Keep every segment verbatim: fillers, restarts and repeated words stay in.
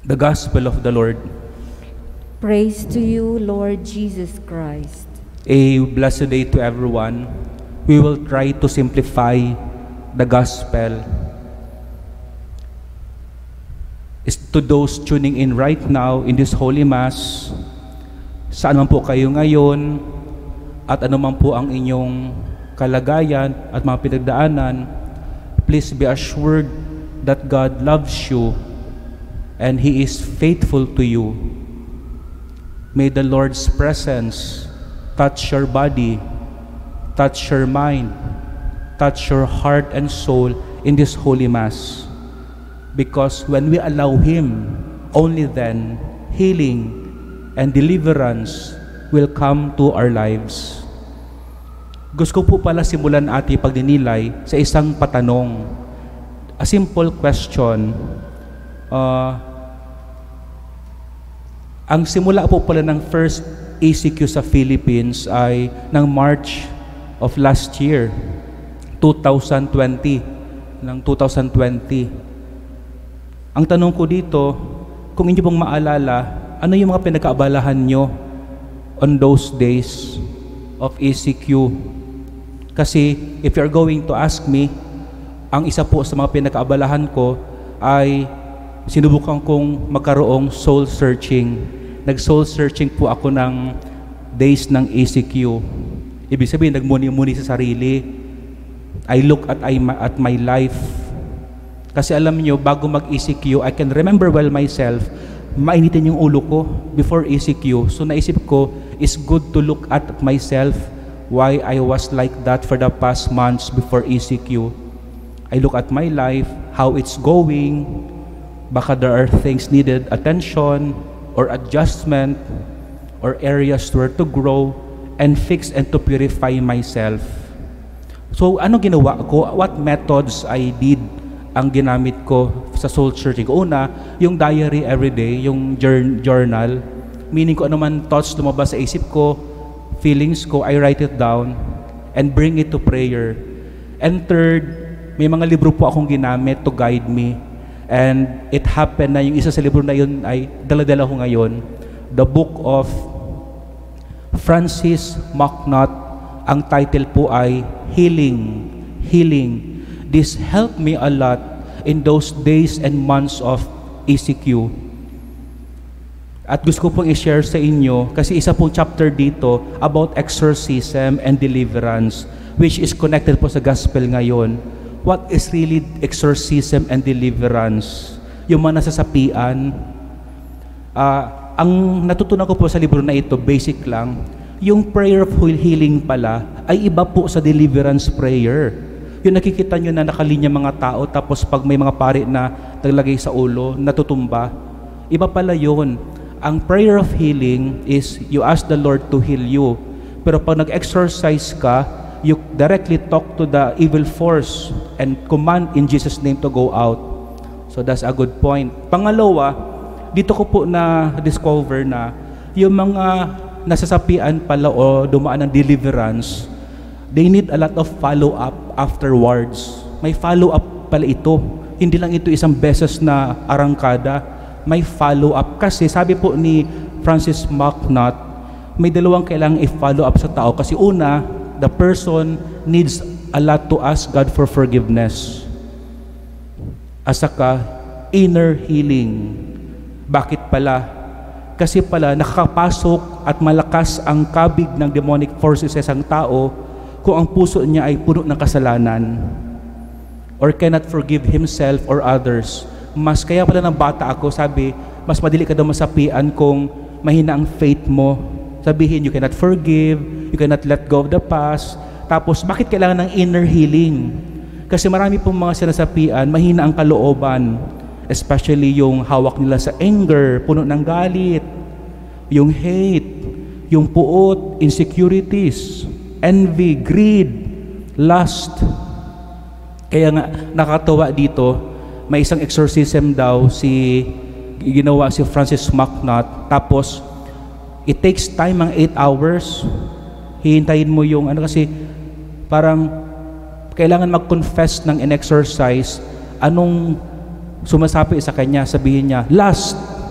The Gospel of the Lord. Praise to you, Lord Jesus Christ. A blessed day to everyone. We will try to simplify the Gospel. Is to those tuning in right now in this Holy Mass, saan man po kayo ngayon, at ano man po ang inyong kalagayan at mga pinagdaanan, please be assured that God loves you and He is faithful to you. May the Lord's presence touch your body, touch your mind, touch your heart and soul in this Holy Mass. Because when we allow Him, only then healing and deliverance will come to our lives. Gusto ko po pala simulan ating pagdinilay sa isang patanong. A simple question. Uh, ang simula po pala ng first A C Q sa Philippines ay ng March of last year, twenty twenty, ng twenty twenty. Ang tanong ko dito, kung inyo pong maalala, ano yung mga pinagkaabalahan nyo on those days of A C Q? Kasi if you're going to ask me, ang isa po sa mga pinagkaabalahan ko ay sinubukan kong magkaroong soul searching. Nag-soul searching po ako ng days ng A C Q. Ibig sabihin, nagmuni-muni sa sarili. I look at, I, at my life. Kasi alam niyo, bago mag-A C Q, I can remember well myself, mainitin yung ulo ko before A C Q. So naisip ko, it's good to look at myself why I was like that for the past months before A C Q. I look at my life, how it's going. Baka there are things needed attention or adjustment or areas where to grow and fix and to purify myself. So ano ginawa ko? What methods I did ang ginamit ko sa soul searching? Una, yung diary everyday, yung journal. Meaning ko ano man thoughts lumabas sa isip ko, feelings ko, I write it down and bring it to prayer. And third, may mga libro po akong ginamit to guide me. And it happened na yung isa sa libro na yun ay dala-dala ko ngayon. The book of Francis MacNutt. Ang title po ay Healing. Healing. This helped me a lot in those days and months of A C Q. At gusto ko pong i-share sa inyo kasi isa pong chapter dito about exorcism and deliverance, which is connected po sa gospel ngayon. What is really exorcism and deliverance? Yung mga nasasapian. Uh, ang natutunan ko po sa libro na ito, basic lang, yung prayer of healing pala ay iba po sa deliverance prayer. Yung nakikita nyo na nakalinya mga tao, tapos pag may mga pari na naglagay sa ulo, natutumba, iba pala yun. Ang prayer of healing is you ask the Lord to heal you. Pero pag nag-exorcise ka, you directly talk to the evil force and command in Jesus' name to go out. So that's a good point. Pangalawa, dito ko po na-discover na yung mga nasasapian pala o dumaan ng deliverance, they need a lot of follow-up afterwards. May follow-up pala ito. Hindi lang ito isang beses na arangkada. May follow-up. Kasi sabi po ni Francis MacNutt, may dalawang kailangang i-follow up sa tao. Kasi una, the person needs a lot to ask God for forgiveness. Asaka, inner healing. Bakit pala? Kasi pala nakakapasok at malakas ang kabig ng demonic forces sa isang tao kung ang puso niya ay puno ng kasalanan or cannot forgive himself or others. Mas kaya pala ng bata ako, sabi, mas madali ka daw masapian kung mahina ang faith mo. Sabihin, you cannot forgive, you cannot let go of the past. Tapos, bakit kailangan ng inner healing? Kasi marami pong mga sinasapian, mahina ang kalooban. Especially yung hawak nila sa anger, puno ng galit, yung hate, yung puot, insecurities, envy, greed, lust. Kaya nga, nakatawa dito, may isang exorcism daw si ginawa si Francis MacNutt. Tapos, it takes time ang eight hours. Hihintayin mo yung ano kasi parang kailangan mag-confess ng in-exercise anong sumasapi sa kanya. Sabihin niya, lust,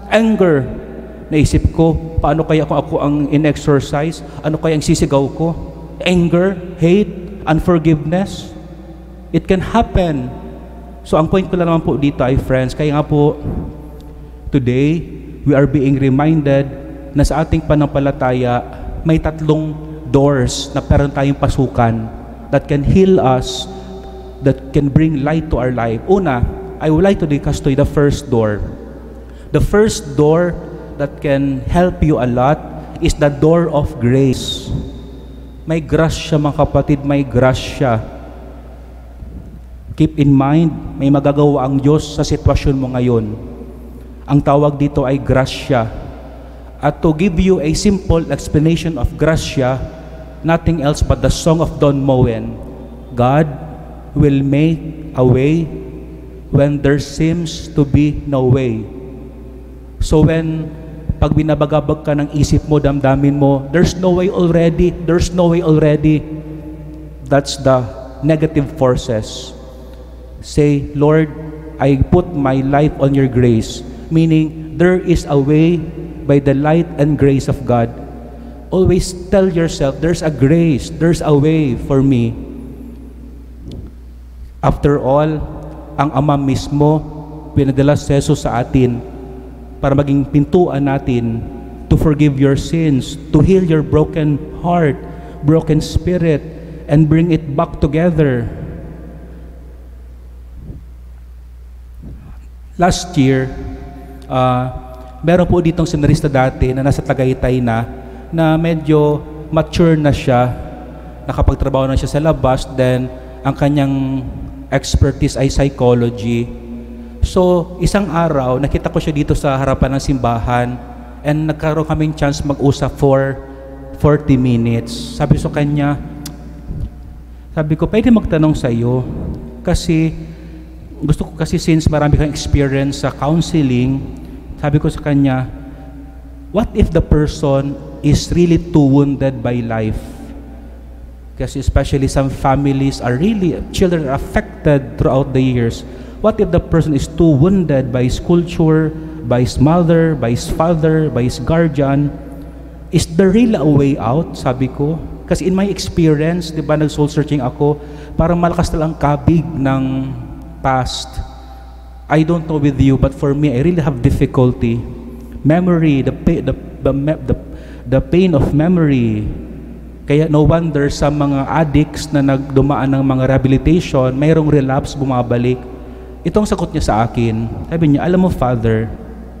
Anger. Naisip ko, paano kaya kung ako ang in-exercise? Ano kaya ang sisigaw ko? Anger, hate, unforgiveness. It can happen. So ang point ko lang naman po dito ay friends, kaya nga po, today, we are being reminded na sa ating panampalataya, may tatlong doors na meron tayong pasukan that can heal us, that can bring light to our life. Una, I would like to discuss to you the first door. The first door that can help you a lot is the door of grace. May grasya mga kapatid, may grasya. Keep in mind, may magagawa ang Diyos sa sitwasyon mo ngayon. Ang tawag dito ay grasya. At to give you a simple explanation of grasya, nothing else but the song of Don Moen, God will make a way when there seems to be no way. So when pag binabagabag ka ng isip mo, damdamin mo, there's no way already, there's no way already. That's the negative forces. Say, Lord, I put my life on your grace. Meaning, there is a way by the light and grace of God. Always tell yourself, there's a grace, there's a way for me. After all, ang Ama mismo, pinadala si Jesus sa atin para maging pintuan natin to forgive your sins, to heal your broken heart, broken spirit, and bring it back together. Last year, uh, meron po ditong seminarista dati na nasa Tagaytay na, na medyo mature na siya, nakapagtrabaho na siya sa labas, then ang kanyang expertise ay psychology. So, isang araw, nakita ko siya dito sa harapan ng simbahan and nagkaroon kaming chance mag-usap for forty minutes. Sabi ko sa kanya, sabi ko, pwede magtanong sa iyo kasi gusto ko kasi since marami kang experience sa counseling, sabi ko sa kanya, what if the person is really too wounded by life? Kasi especially some families are really, children are affected throughout the years. What if the person is too wounded by his culture, by his mother, by his father, by his guardian? Is there really a way out? Sabi ko. Kasi in my experience, di ba, nag-soul searching ako, parang malakas na lang kabig ng past. I don't know with you, but for me, I really have difficulty. Memory, the, pa- the, the, the, the pain of memory. Kaya no wonder sa mga addicts na nagdumaan ng mga rehabilitation, mayroong relapse, bumabalik. Itong sagot niya sa akin, sabi niya, alam mo Father,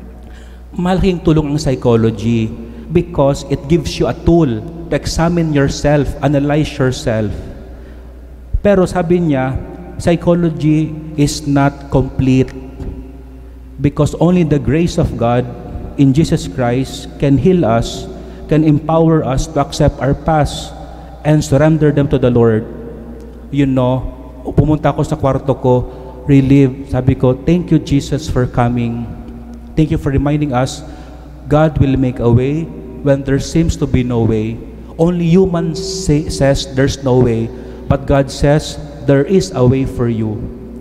malaking tulong ang psychology because it gives you a tool to examine yourself, analyze yourself. Pero sabi niya, psychology is not complete because only the grace of God in Jesus Christ can heal us, can empower us to accept our past and surrender them to the Lord. You know, pumunta ako sa kwarto ko, relieved. Sabi ko, thank you Jesus for coming. Thank you for reminding us, God will make a way when there seems to be no way. Only human say, says there's no way, but God says there is a way for you.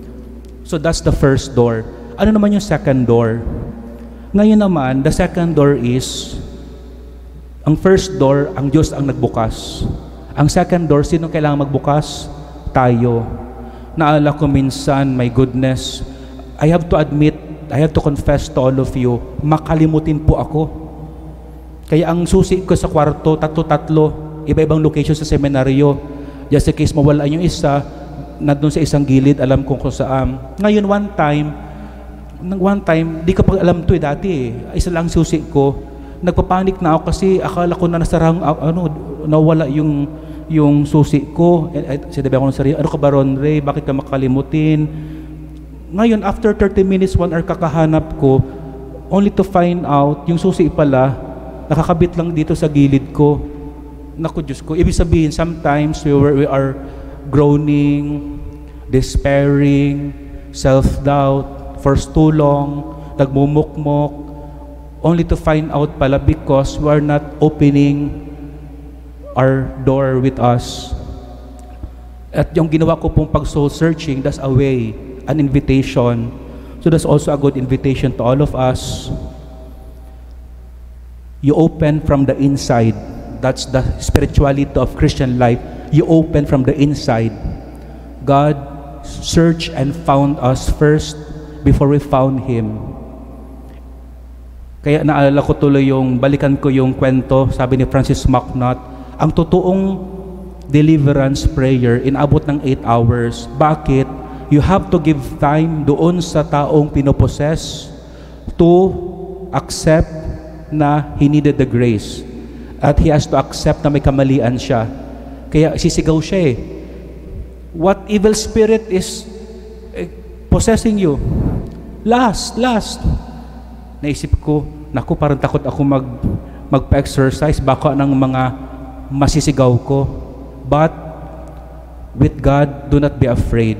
So that's the first door. Ano naman yung second door? Ngayon naman, the second door is, ang first door, ang Diyos ang nagbukas. Ang second door, sino kailangan magbukas? Tayo. Naala ko minsan, my goodness, I have to admit, I have to confess to all of you, makalimutin po ako. Kaya ang susi ko sa kwarto, tatlo-tatlo, iba-ibang location sa seminaryo. Just in case mawala yung isa, nandun sa isang gilid, alam kong kung saan. Ngayon, one time, one time, di ko pa alam to eh, dati eh. Isa lang susi ko. Nagpapanik na ako kasi akala ko na nasarang, ano, nawala yung yung susi ko. Sinabi ako ng sarili, ano ka ba Ron Ray, bakit ka makalimutin? Ngayon, after thirty minutes, one hour kakahanap ko, only to find out, yung susi pala, nakakabit lang dito sa gilid ko. Naku, Diyos ko. Ibig sabihin, sometimes we, were, we are groaning, despairing, self-doubt, for too long, nagmumukmok, only to find out pala because we are not opening our door with us. At yung ginawa ko pong pag-soul searching, that's a way, an invitation. So that's also a good invitation to all of us. You open from the inside. That's the spirituality of Christian life. You open from the inside. God searched and found us first before we found Him. Kaya naalala ko tuloy yung, balikan ko yung kwento, sabi ni Francis MacNutt, ang totoong deliverance prayer, inabot ng eight hours. Bakit? You have to give time doon sa taong pinoposes to accept na he needed the grace. At he has to accept na may kamalian siya. Kaya sisigaw siya eh. What evil spirit is eh, possessing you? Last, last. Naisip ko, naku, parang takot ako mag, magpa-exercise, baka ng mga masisigaw ko. But, with God, do not be afraid.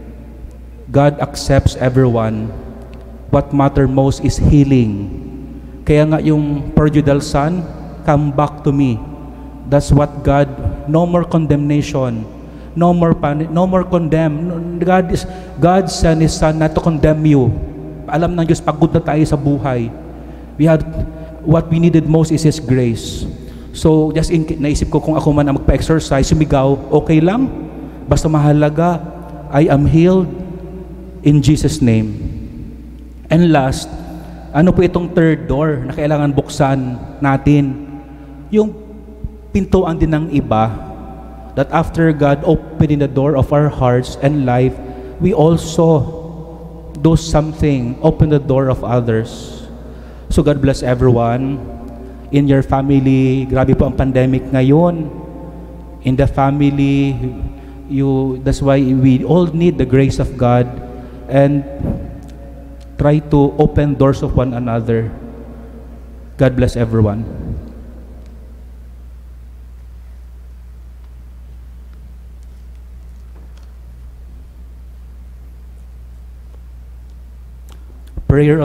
God accepts everyone. What matter most is healing. Kaya nga yung prodigal son, come back to me. That's what God, no more condemnation, no more pan, no more condemn. God is, God sent His Son not to condemn you. Alam ng Diyos, pagod na tayo sa buhay. We had, what we needed most is His grace. So, just in, naisip ko kung ako man ang magpa-exercise, sumigaw, okay lang. Basta mahalaga, I am healed in Jesus' name. And last, ano po itong third door na kailangan buksan natin? Yung pintuan din ng iba, that after God opening the door of our hearts and life, we also do something, open the door of others. So God bless everyone. In your family, grabe po ang pandemic ngayon. In the family, you, that's why we all need the grace of God and try to open doors of one another. God bless everyone. Prayer